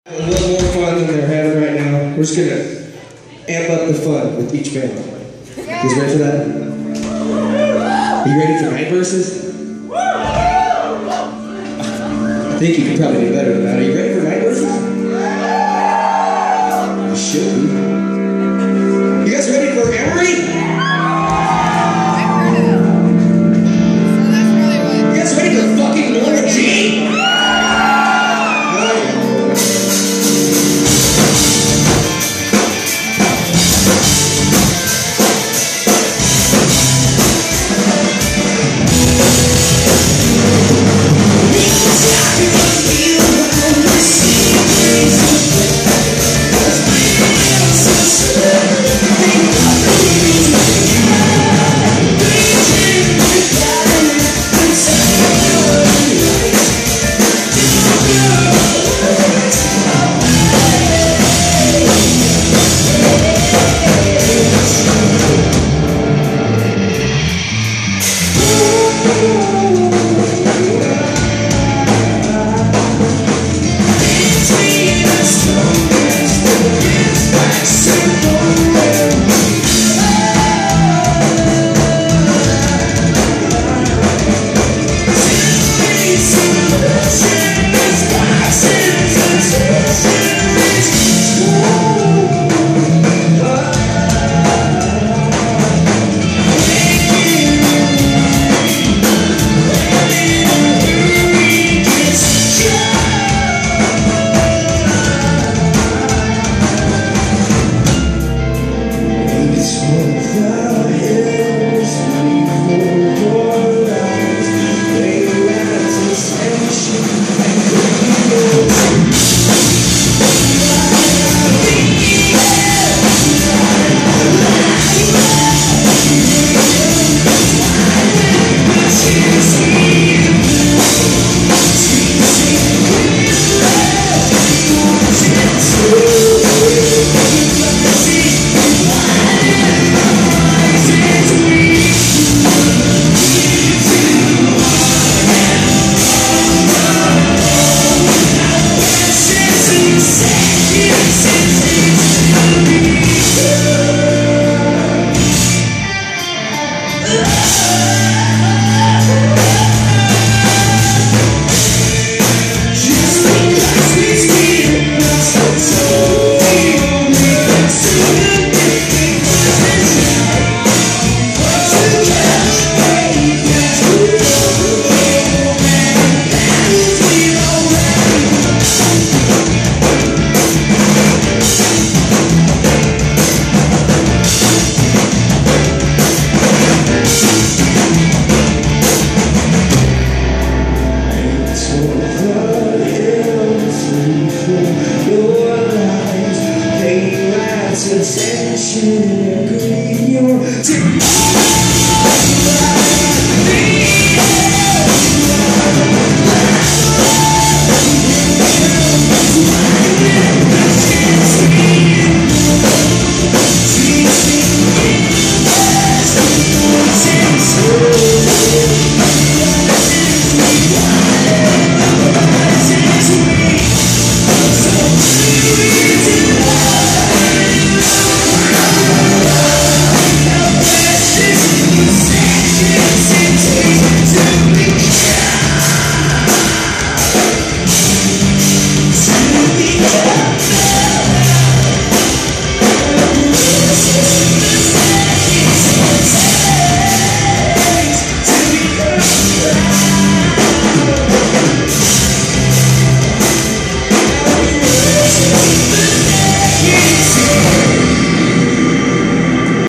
A little more fun than they're having right now. We're just gonna amp up the fun with each band. You guys ready for that? Are you ready for night verses? I think you could probably do better than that. Are you ready for night verses? You should be. You guys ready for Emery? You guys ready for fucking Norma G? Attention.